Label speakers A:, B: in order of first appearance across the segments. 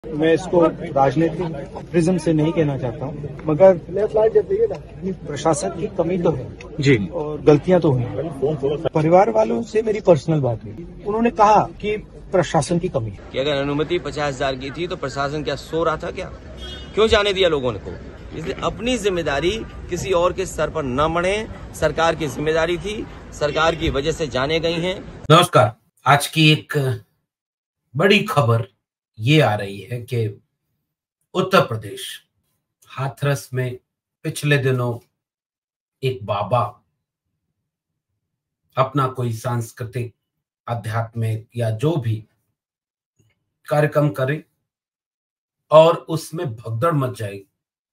A: मैं इसको राजनीतिक प्रिज्म से नहीं कहना चाहता हूँ, मगर प्रशासन की कमी तो है
B: जी
A: और गलतियां तो हुई हैं। परिवार वालों से मेरी पर्सनल बात हुई, उन्होंने कहा कि प्रशासन की कमी है
C: कि अगर अनुमति 50,000 की थी तो प्रशासन क्या सो रहा था क्या? क्यों जाने दिया लोगों को? इसलिए अपनी जिम्मेदारी किसी और के सर पर न मढ़े। सरकार की जिम्मेदारी थी, सरकार की वजह से जाने गई हैं।
B: नमस्कार। आज की एक बड़ी खबर ये आ रही है कि उत्तर प्रदेश हाथरस में पिछले दिनों एक बाबा अपना कोई सांस्कृतिक, आध्यात्मिक या जो भी कार्यक्रम करे और उसमें भगदड़ मच जाएगी।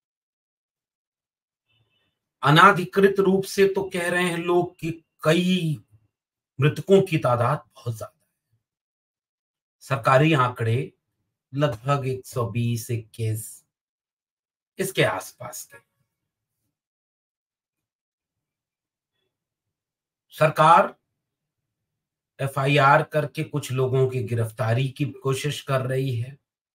B: अनाधिकृत रूप से तो कह रहे हैं लोग कि कई मृतकों की तादाद बहुत ज्यादा है। सरकारी आंकड़े लगभग 120-21 इसके आसपास थे। सरकार एफआईआर करके कुछ लोगों की गिरफ्तारी की कोशिश कर रही है।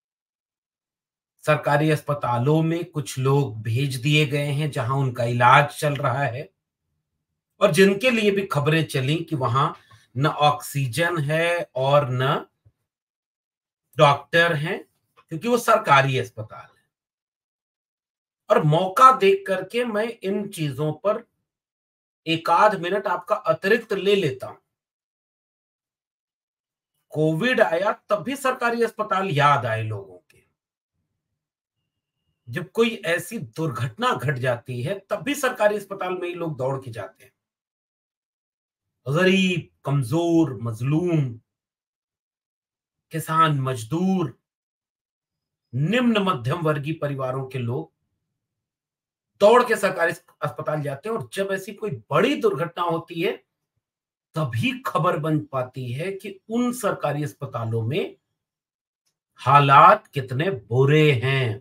B: सरकारी अस्पतालों में कुछ लोग भेज दिए गए हैं जहां उनका इलाज चल रहा है, और जिनके लिए भी खबरें चली कि वहां न ऑक्सीजन है और न डॉक्टर हैं, क्योंकि वो सरकारी अस्पताल है। और मौका देख करके मैं इन चीजों पर एक आध मिनट आपका अतिरिक्त ले लेता हूं। कोविड आया तब भी सरकारी अस्पताल याद आए लोगों के। जब कोई ऐसी दुर्घटना घट जाती है तब भी सरकारी अस्पताल में ही लोग दौड़ के जाते हैं। गरीब, कमजोर, मजलूम, किसान, मजदूर, निम्न मध्यम वर्गीय परिवारों के लोग दौड़ के सरकारी अस्पताल जाते हैं। और जब ऐसी कोई बड़ी दुर्घटना होती है तभी खबर बन पाती है कि उन सरकारी अस्पतालों में हालात कितने बुरे हैं।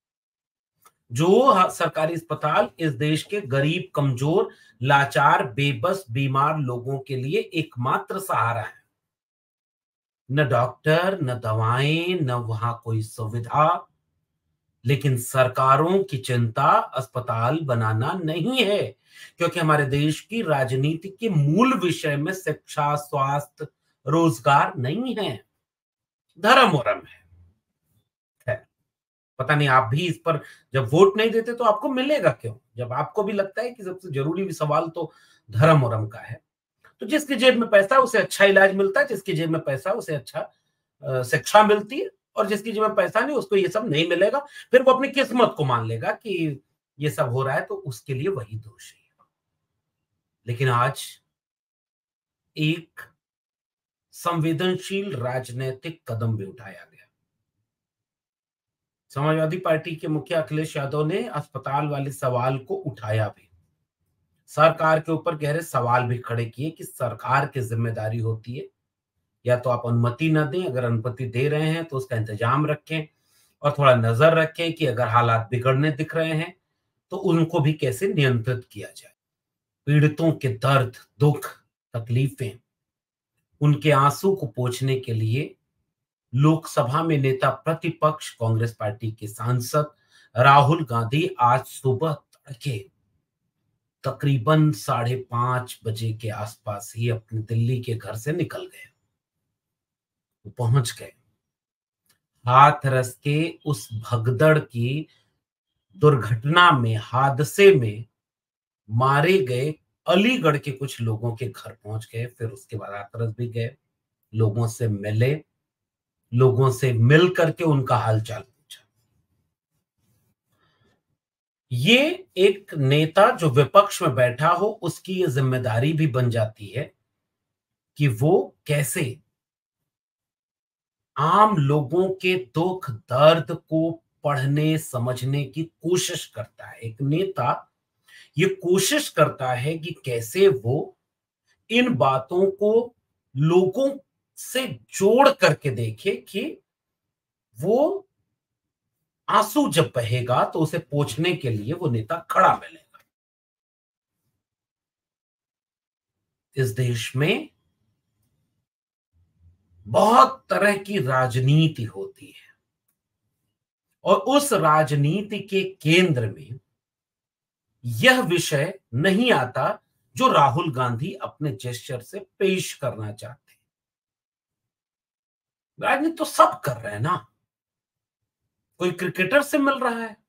B: जो सरकारी अस्पताल इस देश के गरीब, कमजोर, लाचार, बेबस, बीमार लोगों के लिए एकमात्र सहारा है। न डॉक्टर, न दवाएं, न वहां कोई सुविधा। लेकिन सरकारों की चिंता अस्पताल बनाना नहीं है, क्योंकि हमारे देश की राजनीति के मूल विषय में शिक्षा, स्वास्थ्य, रोजगार नहीं है, धर्म वरम है। खैर, पता नहीं आप भी इस पर जब वोट नहीं देते तो आपको मिलेगा क्यों, जब आपको भी लगता है कि सबसे जरूरी सवाल तो धर्म वरम का है। तो जिसकी जेब में पैसा है उसे अच्छा इलाज मिलता है, जिसकी जेब में पैसा है उसे अच्छा शिक्षा मिलती है, और जिसकी जेब में पैसा नहीं उसको ये सब नहीं मिलेगा। फिर वो अपनी किस्मत को मान लेगा कि ये सब हो रहा है तो उसके लिए वही दोषी है। लेकिन आज एक संवेदनशील राजनीतिक कदम भी उठाया गया। समाजवादी पार्टी के मुखिया अखिलेश यादव ने अस्पताल वाले सवाल को उठाया भी, सरकार के ऊपर गहरे सवाल भी खड़े किए कि सरकार की जिम्मेदारी होती है, या तो आप अनुमति न दें, अगर अनुमति दे रहे हैं तो उसका इंतजाम रखें और थोड़ा नजर रखें कि अगर हालात बिगड़ने दिख रहे हैं तो उनको भी कैसे नियंत्रित किया जाए। पीड़ितों के दर्द, दुख, तकलीफें, उनके आंसू को पोंछने के लिए लोकसभा में नेता प्रतिपक्ष कांग्रेस पार्टी के सांसद राहुल गांधी आज सुबह तड़के तकरीबन 5:30 बजे के आसपास ही अपने दिल्ली के घर से निकल गए। वो पहुंच गए हाथरस के उस भगदड़ की दुर्घटना में, हादसे में मारे गए अलीगढ़ के कुछ लोगों के घर पहुंच गए। फिर उसके बाद हाथरस भी गए, लोगों से मिले, लोगों से मिल करके उनका हालचाल पूछा। ये एक नेता जो विपक्ष में बैठा हो उसकी ये जिम्मेदारी भी बन जाती है कि वो कैसे आम लोगों के दुख दर्द को पढ़ने समझने की कोशिश करता है। एक नेता ये कोशिश करता है कि कैसे वो इन बातों को लोगों से जोड़ करके देखे कि वो आंसू जब बहेगा तो उसे पोंछने के लिए वो नेता खड़ा मिलेगा। इस देश में बहुत तरह की राजनीति होती है। और उस राजनीति के केंद्र में यह विषय नहीं आता जो राहुल गांधी अपने जेस्चर से पेश करना चाहते हैं। राजनीति तो सब कर रहे हैं ना, कोई क्रिकेटर से मिल रहा है।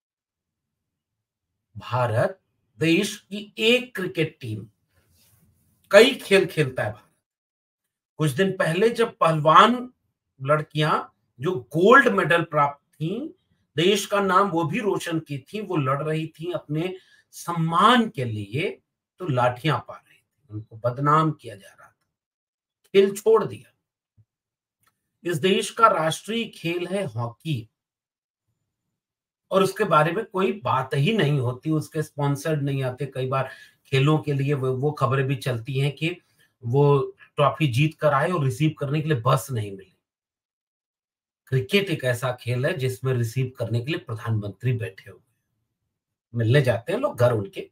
B: भारत देश की एक क्रिकेट टीम, कई खेल खेलता है भारत। कुछ दिन पहले जब पहलवान लड़कियां जो गोल्ड मेडल प्राप्त थी, देश का नाम वो भी रोशन की थी, वो लड़ रही थी अपने सम्मान के लिए, तो लाठियां पा रही थी, उनको बदनाम किया जा रहा था, खेल छोड़ दिया। इस देश का राष्ट्रीय खेल है हॉकी, और उसके बारे में कोई बात ही नहीं होती, उसके स्पॉन्सर्ड नहीं आते। कई बार खेलों के लिए वो खबरें भी चलती हैं कि वो ट्रॉफी जीत कर आए और रिसीव करने के लिए बस नहीं मिली। क्रिकेट एक ऐसा खेल है जिसमें रिसीव करने के लिए प्रधानमंत्री बैठे हुए, मिलने जाते हैं लोग घर उनके।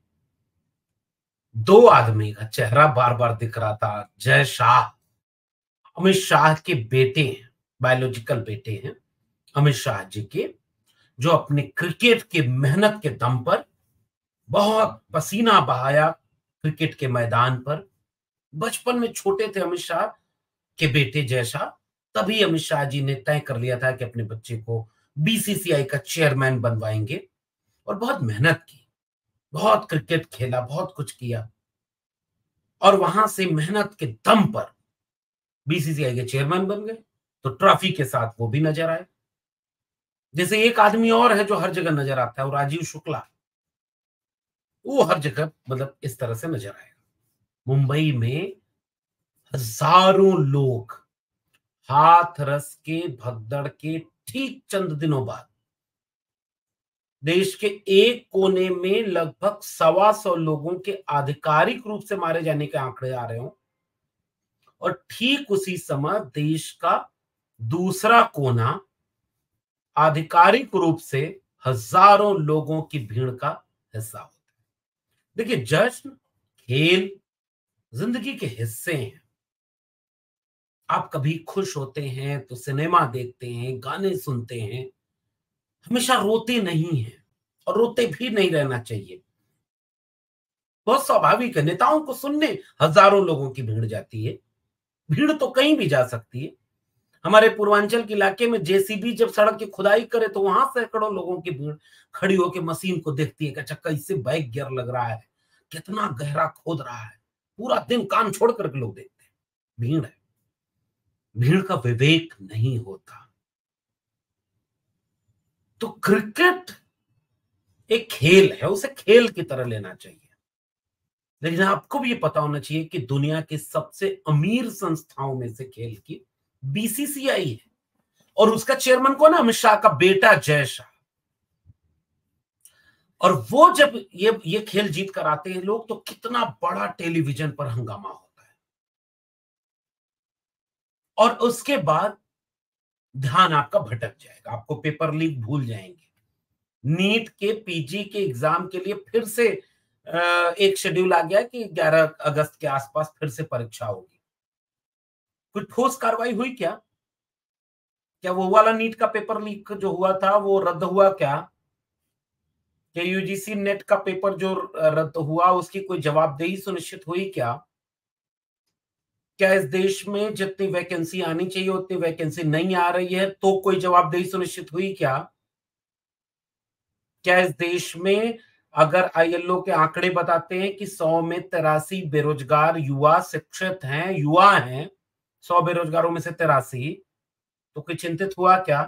B: 2 आदमी का चेहरा बार बार दिख रहा था, जय शाह, अमित शाह के बेटे हैं, बायोलॉजिकल बेटे हैं अमित शाह जी के, जो अपने क्रिकेट के मेहनत के दम पर बहुत पसीना बहाया क्रिकेट के मैदान पर। बचपन में छोटे थे अमित शाह के बेटे जय शाह, तभी अमित शाह जी ने तय कर लिया था कि अपने बच्चे को बीसीसीआई का चेयरमैन बनवाएंगे, और बहुत मेहनत की, बहुत क्रिकेट खेला, बहुत कुछ किया, और वहां से मेहनत के दम पर बीसीसीआई के चेयरमैन बन गए। तो ट्रॉफी के साथ वो भी नजर आए। जैसे एक आदमी और है जो हर जगह नजर आता है, वो राजीव शुक्ला, वो हर जगह मतलब इस तरह से नजर आएगा। मुंबई में हजारों लोग हाथरस के भगदड़ के ठीक चंद दिनों बाद देश के एक कोने में लगभग 125 लोगों के आधिकारिक रूप से मारे जाने के आंकड़े आ रहे हों, और ठीक उसी समय देश का दूसरा कोना आधिकारिक रूप से हजारों लोगों की भीड़ का हिस्सा होता है। देखिए, जश्न, खेल जिंदगी के हिस्से हैं। आप कभी खुश होते हैं तो सिनेमा देखते हैं, गाने सुनते हैं, हमेशा रोते नहीं हैं, और रोते भी नहीं रहना चाहिए। बहुत स्वाभाविक है, नेताओं को सुनने हजारों लोगों की भीड़ जाती है। भीड़ तो कहीं भी जा सकती है। हमारे पूर्वांचल के इलाके में जेसीबी जब सड़क की खुदाई करे तो वहां सैकड़ों लोगों की भीड़ खड़ी होकर मशीन को देखती है कि चक्का इससे बैक गियर लग रहा है, कितना गहरा खोद रहा है। पूरा दिन काम छोड़ करके लोग देखते हैं। भीड़ है, भीड़ का विवेक नहीं होता। तो क्रिकेट एक खेल है, उसे खेल की तरह लेना चाहिए। लेकिन आपको भी ये पता होना चाहिए कि दुनिया की सबसे अमीर संस्थाओं में से खेल की बीसीसीआई है, और उसका चेयरमैन कौन है? अमित शाह का बेटा जय शाह। और वो जब ये खेल जीत कर आते हैं लोग, तो कितना बड़ा टेलीविजन पर हंगामा होता है, और उसके बाद ध्यान आपका भटक जाएगा, आपको पेपर लीक भूल जाएंगे। नीट के पीजी के एग्जाम के लिए फिर से एक शेड्यूल आ गया कि 11 अगस्त के आसपास फिर से परीक्षा होगी। कोई ठोस कार्रवाई हुई क्या? क्या वो वाला नीट का पेपर लीक जो हुआ था वो रद्द हुआ क्या? क्या यूजीसी नेट का पेपर जो रद्द हुआ उसकी कोई जवाबदेही सुनिश्चित हुई क्या? क्या इस देश में जितनी वैकेंसी आनी चाहिए उतनी वैकेंसी नहीं आ रही है, तो कोई जवाबदेही सुनिश्चित हुई क्या? क्या इस देश में अगर आईएलओ के आंकड़े बताते हैं कि 100 में 83 बेरोजगार युवा शिक्षित हैं, युवा हैं, 100 बेरोजगारों में से 83, तो कोई चिंतित हुआ क्या?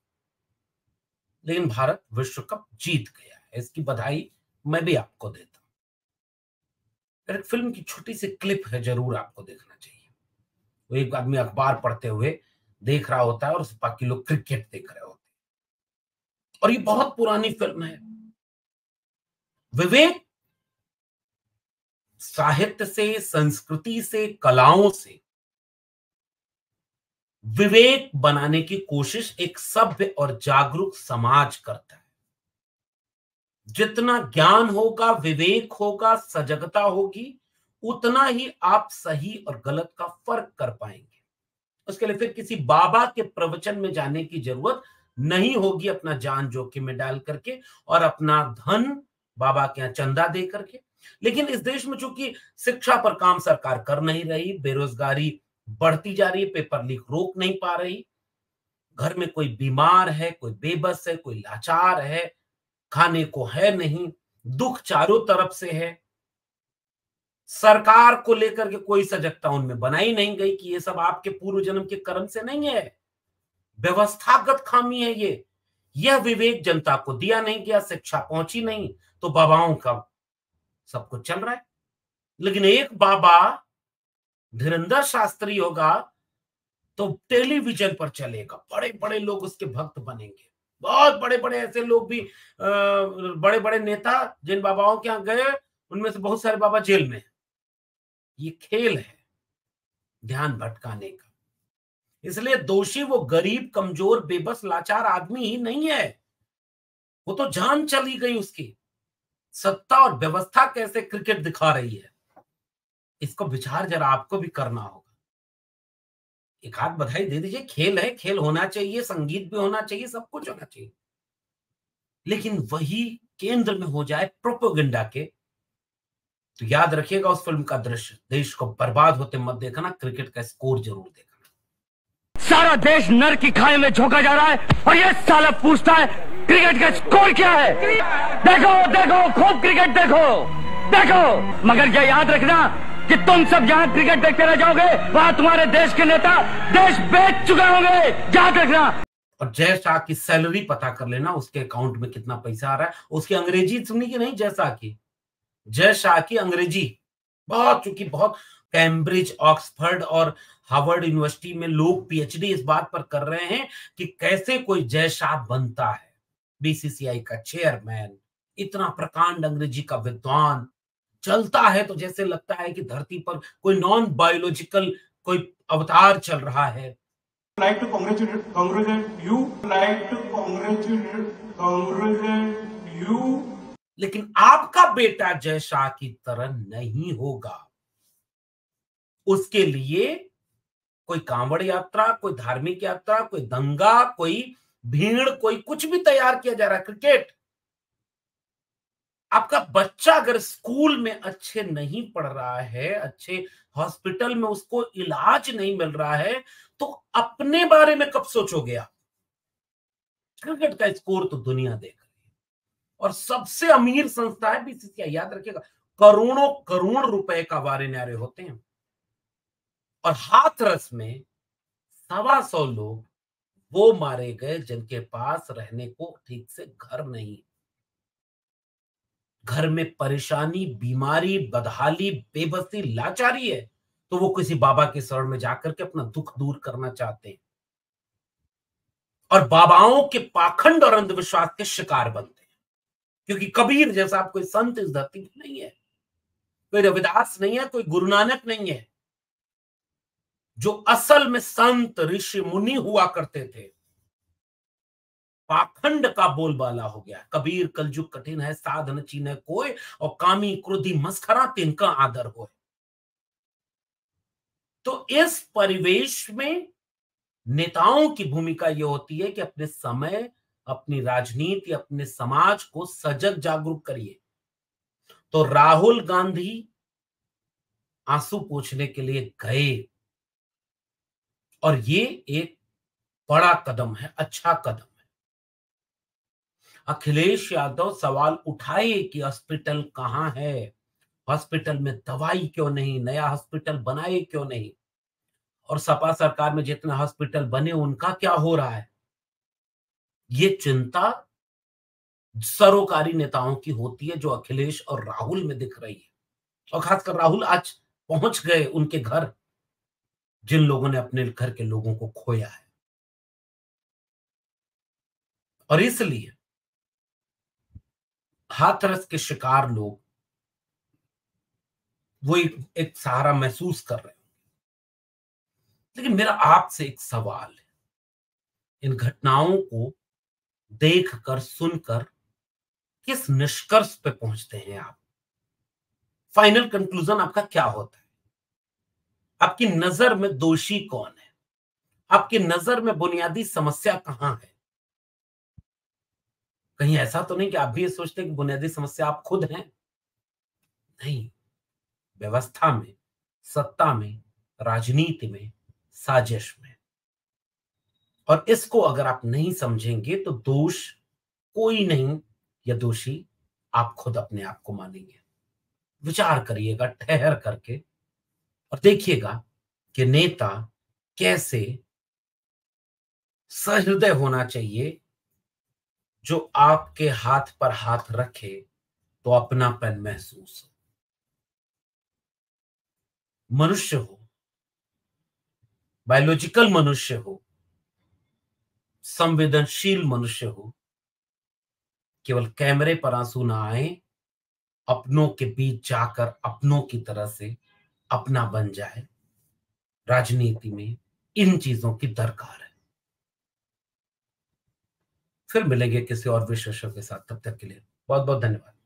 B: लेकिन भारत विश्व कप जीत गया है, इसकी बधाई मैं भी आपको देता हूं। एक फिल्म की छोटी सी क्लिप है, जरूर आपको देखना चाहिए। वो एक आदमी अखबार पढ़ते हुए देख रहा होता है और बाकी लोग क्रिकेट देख रहे होते हैं, और ये बहुत पुरानी फिल्म है। विवेक साहित्य से, संस्कृति से, कलाओं से विवेक बनाने की कोशिश एक सभ्य और जागरूक समाज करता है। जितना ज्ञान होगा, विवेक होगा, सजगता होगी, उतना ही आप सही और गलत का फर्क कर पाएंगे। उसके लिए फिर किसी बाबा के प्रवचन में जाने की जरूरत नहीं होगी अपना जान जोखिम में डाल करके और अपना धन बाबा के यहाँ चंदा दे करके। लेकिन इस देश में चूंकि शिक्षा पर काम सरकार कर नहीं रही, बेरोजगारी बढ़ती जा रही है, पेपर लीक रोक नहीं पा रही, घर में कोई बीमार है, कोई बेबस है, कोई लाचार है, खाने को है नहीं, दुख चारों तरफ से है, सरकार को लेकर के कोई सजगता उनमें बनाई नहीं गई कि ये सब आपके पूर्व जन्म के कर्म से नहीं है, व्यवस्थागत खामी है ये। यह विवेक जनता को दिया नहीं गया, शिक्षा पहुंची नहीं, तो बाबाओं का सब कुछ चल रहा है। लेकिन एक बाबा धीरेन्द्र शास्त्री होगा तो टेलीविजन पर चलेगा, बड़े बड़े लोग उसके भक्त बनेंगे, बहुत बड़े बड़े ऐसे लोग भी, बड़े बड़े नेता जिन बाबाओं के यहाँ गए उनमें से बहुत सारे बाबा जेल में। ये खेल है ध्यान भटकाने का। इसलिए दोषी वो गरीब, कमजोर, बेबस, लाचार आदमी ही नहीं है, वो तो जान चली गई उसकी। सत्ता और व्यवस्था कैसे क्रिकेट दिखा रही है, इसको विचार जरा आपको भी करना होगा। एक हाथ बधाई दे दीजिए, खेल है, खेल होना चाहिए, संगीत भी होना चाहिए, सब कुछ होना चाहिए, लेकिन वही केंद्र में हो जाए प्रोपेगेंडा के, तो याद रखिएगा उस फिल्म का दृश्य, देश को बर्बाद होते मत देखना, क्रिकेट का स्कोर जरूर देखना।
D: सारा देश नर की खाई में झोंका जा रहा है और ये साला पूछता है क्रिकेट का स्कोर क्या है। देखो देखो, खूब क्रिकेट देखो देखो, मगर ये याद रखना कि तुम सब जहां क्रिकेट देखते रह जाओगे वहां तुम्हारे देश के नेता देश बेच चुके होंगे, याद रखना।
B: और जय शाह की सैलरी पता कर लेना, उसके अकाउंट में कितना पैसा आ रहा है। उसकी अंग्रेजी सुनी कि नहीं, जय शाह की अंग्रेजी बहुत, चूंकि बहुत कैम्ब्रिज, ऑक्सफर्ड और हार्वर्ड यूनिवर्सिटी में लोग पीएचडी इस बात पर कर रहे हैं कि कैसे कोई जय शाह बनता है, बीसीसीआई का चेयरमैन, इतना प्रकांड अंग्रेजी का विद्वान, चलता है तो जैसे लगता है कि धरती पर कोई नॉन बायोलॉजिकल कोई अवतार चल रहा है।
E: like to congratulate you.
B: लेकिन आपका बेटा जय शाह की तरह नहीं होगा। उसके लिए कोई कांवड़ यात्रा, कोई धार्मिक यात्रा, कोई दंगा, कोई भीड़, कोई कुछ भी तैयार किया जा रहा है। क्रिकेट, आपका बच्चा अगर स्कूल में अच्छे नहीं पढ़ रहा है, अच्छे हॉस्पिटल में उसको इलाज नहीं मिल रहा है, तो अपने बारे में कब सोचोगे आप? क्रिकेट का स्कोर तो दुनिया देख रही है और सबसे अमीर संस्था है बीसीसीआई, याद रखिएगा। करोड़ों करोड़ रुपए का वारे न्यारे होते हैं और हाथरस में 125 लोग वो मारे गए जिनके पास रहने को ठीक से घर नहीं, घर में परेशानी, बीमारी, बदहाली, बेबसी, लाचारी है, तो वो किसी बाबा के शरण में जाकर के अपना दुख दूर करना चाहते हैं और बाबाओं के पाखंड और अंधविश्वास के शिकार बनते हैं। क्योंकि कबीर जैसा आप कोई संत इस धरती में नहीं है, कोई रविदास नहीं है, कोई गुरु नानक नहीं है, जो असल में संत ऋषि मुनि हुआ करते थे। पाखंड का बोलबाला हो गया। कबीर कलजुग कठिन है, साधन चीने कोय, और कामी क्रोधी मस्खरा तिनका आदर होए। तो इस परिवेश में नेताओं की भूमिका यह होती है कि अपने समय, अपनी राजनीति, अपने समाज को सजग जागरूक करिए। तो राहुल गांधी आंसू पोंछने के लिए गए और ये एक बड़ा कदम है, अच्छा कदम है। अखिलेश यादव सवाल उठाए कि हॉस्पिटल कहां है, हॉस्पिटल में दवाई क्यों नहीं, नया हॉस्पिटल बनाए क्यों नहीं, और सपा सरकार में जितने हॉस्पिटल बने उनका क्या हो रहा है। ये चिंता सरोकारी नेताओं की होती है जो अखिलेश और राहुल में दिख रही है। और खासकर राहुल आज पहुंच गए उनके घर, जिन लोगों ने अपने घर के लोगों को खोया है। और इसलिए हाथरस के शिकार लोग वो एक सहारा महसूस कर रहे हैं। लेकिन मेरा आपसे एक सवाल है, इन घटनाओं को देखकर, सुनकर किस निष्कर्ष पे पहुंचते हैं आप? फाइनल कंक्लूजन आपका क्या होता है? आपकी नजर में दोषी कौन है? आपकी नजर में बुनियादी समस्या कहां है? कहीं ऐसा तो नहीं कि आप भी ये सोचते हैं कि बुनियादी समस्या आप खुद हैं? नहीं, व्यवस्था में, सत्ता में, राजनीति में, साजिश में। और इसको अगर आप नहीं समझेंगे तो दोष कोई नहीं, या दोषी आप खुद अपने आप को मानेंगे। विचार करिएगा ठहर करके और देखिएगा कि नेता कैसे सहृदय होना चाहिए, जो आपके हाथ पर हाथ रखे तो अपनापन महसूस हो। मनुष्य हो, बायोलॉजिकल मनुष्य हो, संवेदनशील मनुष्य हो, केवल कैमरे पर आंसू ना आए, अपनों के बीच जाकर अपनों की तरह से अपना बन जाए। राजनीति में इन चीजों की दरकार है। फिर मिलेंगे किसी और विशेषज्ञ के साथ, तब तक के लिए बहुत बहुत धन्यवाद।